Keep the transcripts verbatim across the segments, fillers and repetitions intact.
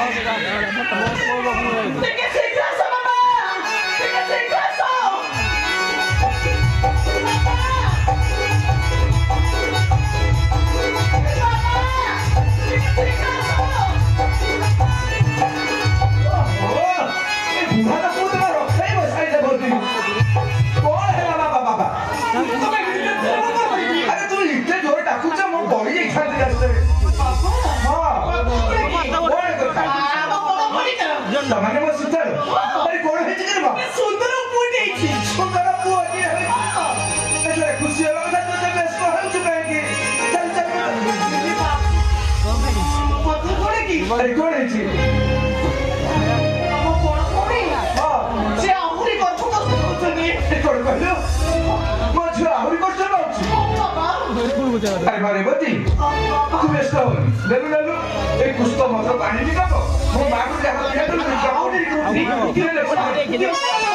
Tamane mo sutar. Ari kona hechi kare ba? Sundara puo nechi. Sundara puo ni hai. Acha khushi hola na to jab isko hal chukaenge. Chal chal. Kotho kore ki? Ari kona hechi. Amo kona kore? Ha. Se ahuri kotho kotho hochani. Kore kahlo. Mo chura ahuri kotho hochi. Baba. Ari mare bati. Tu besto honi. Lelu lelu. Ei kusto motro pani ni kabo. Mo bagu jaha dia tu jaho ni ni kile le.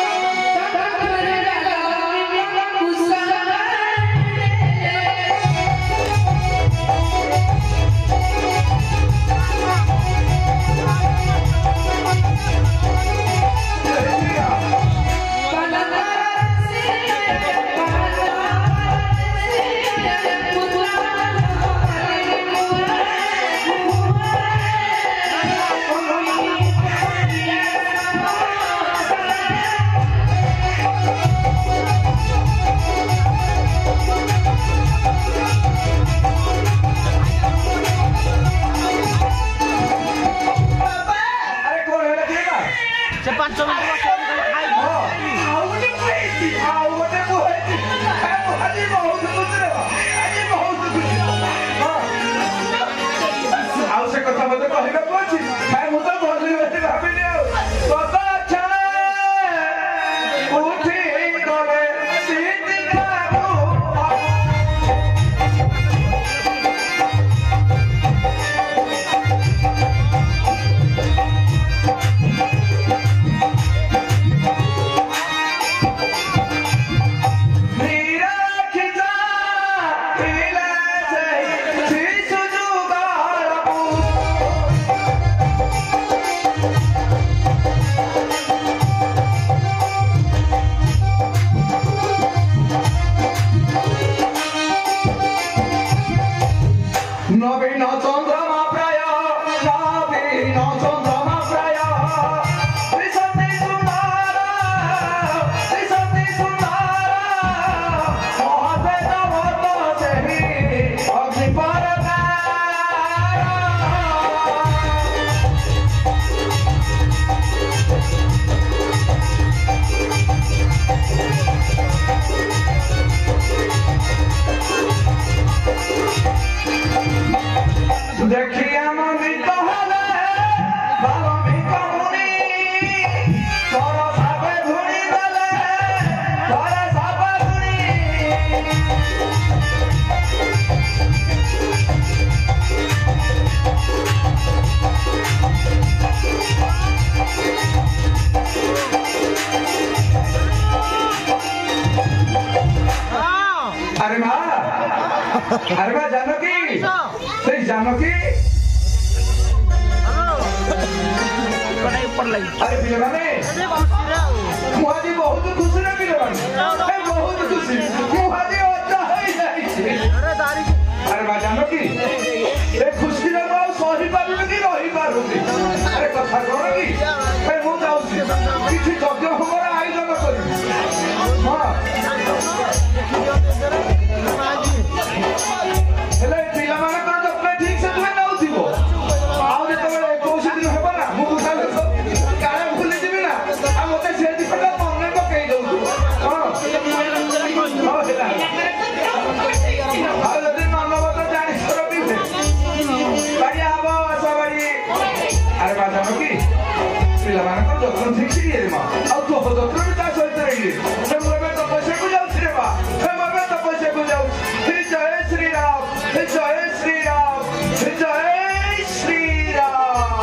अरे माँ, अरे माँ जानकी, सही जानकी। अरे पिलवाने, मुहाजी बहुत खुशी ना पिलवाने, मैं बहुत खुशी, मुहाजी अच्छा है नहीं। अरे माँ जानकी, ये खुशी ना बात सही बात नहीं रही बात होती। अरे कथा करो की, मैं मुँह जाऊँ सी, किसी जगह हमारा आई जाना करी, माँ। हेलो पिला माने तो जब मैं ठीक से तुम्हें ना उठी वो आओ ने तो मेरे कोई दिन है बना मुझे बुझा ले तो काहे भूल जीबी ना हम ओते से दी पटा मने को कहि दऊ हां हां हेला हां जदी नन्नो बता जानी छोरो भी थे बाड़ी आबो सवारी अरे बाजा की पिला माने को जब ठीक से रे मां आओ तो तो तो ता सोते रही से मोरे तो पैसे को जाऊ रे बा से मोरे तो पैसे को जाऊ जय श्री राम जय श्री राम जय श्री राम।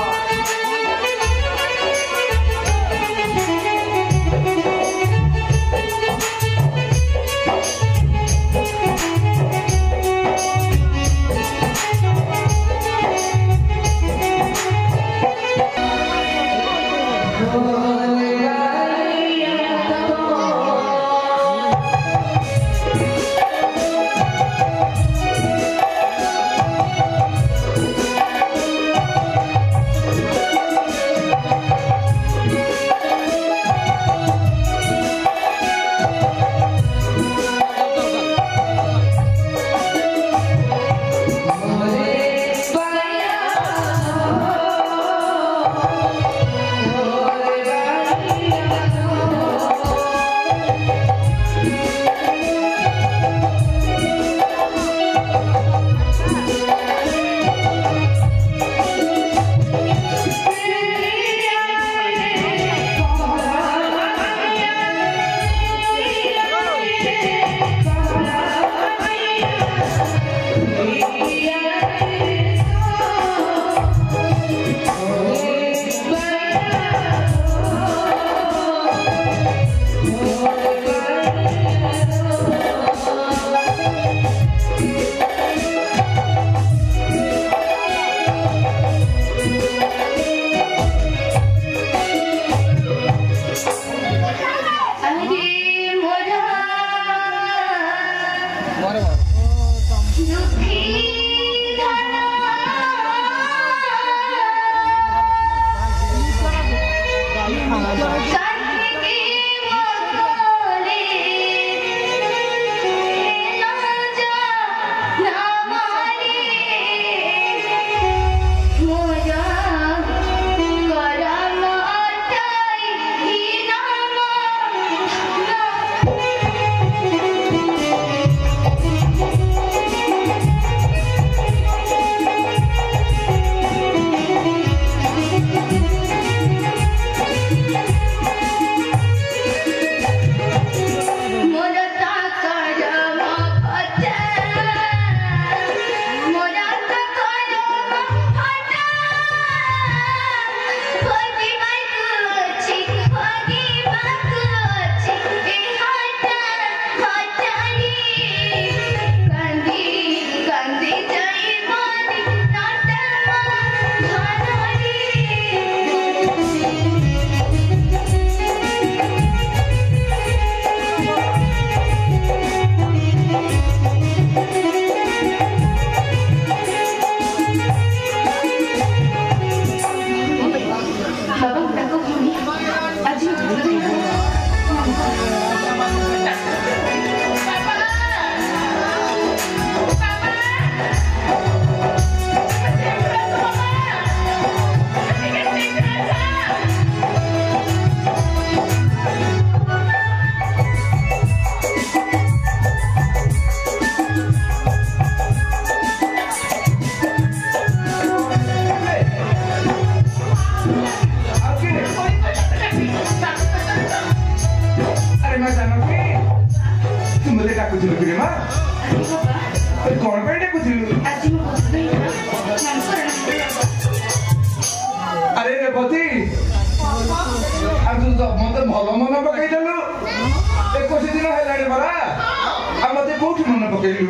पकेलु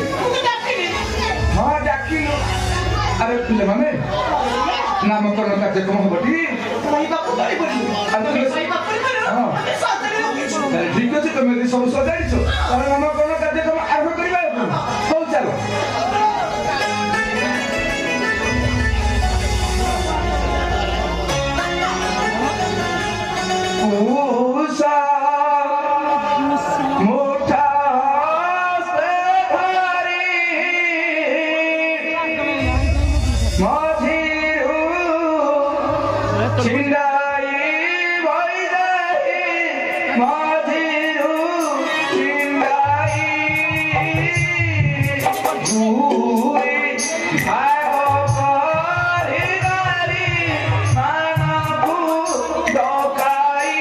हाँ डाकिलु अरे पिले माने नामकरण कार्यक्रम हबटी भाई बापू तळी पड़ी भाई बापू हां सजरे लोके ठीक अछि तमे सब सजाइछो तार नामकरण कार्यक्रम आरंभ करिबा हो चलो उषा मोठा से भारी माझिरु छिंडाई भई जाई माझिरु छिंडाई भूई भागो करी गारी मानकु डकाई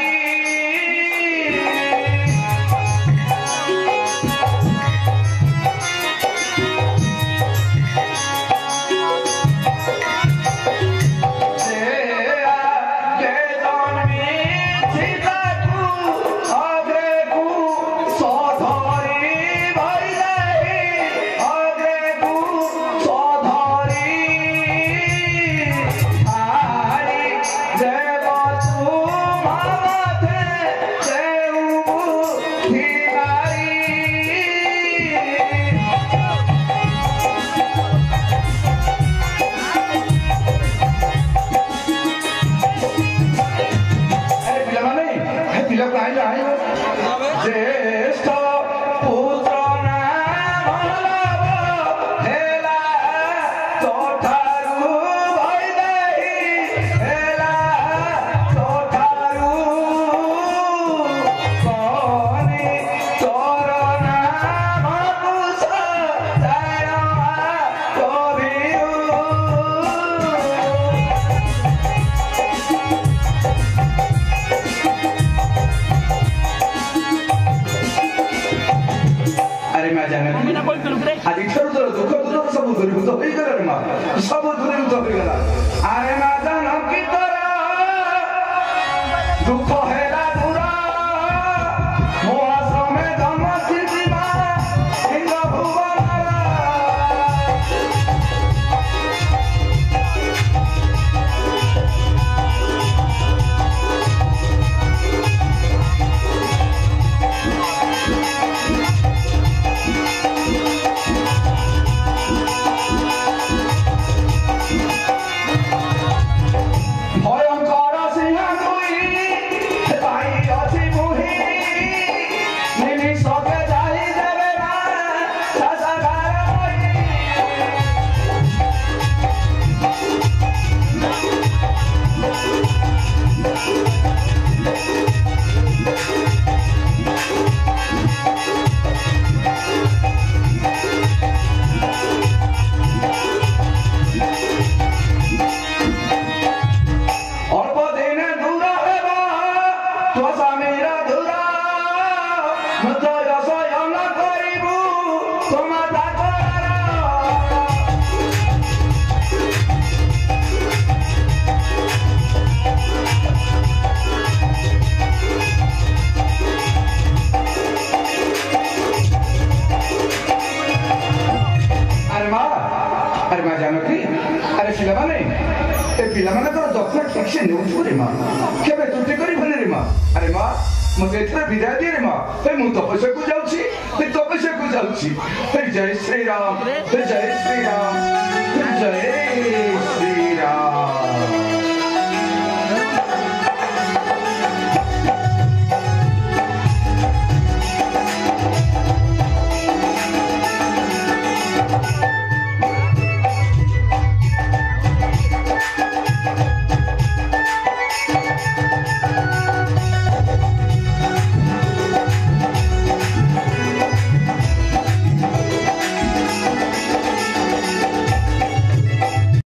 सब दूरीभूत हो गला अरे ना जान की तोरा दुख हेला दूरा मो आश्रमे धर्म सिद्धिमा इंद्र मुझे इतना विदाई दे रे माँ मैं मुँह तपस्या को जाऊँ ची मैं तपस्या को जाऊँ ची जय श्री राम जय श्री राम जय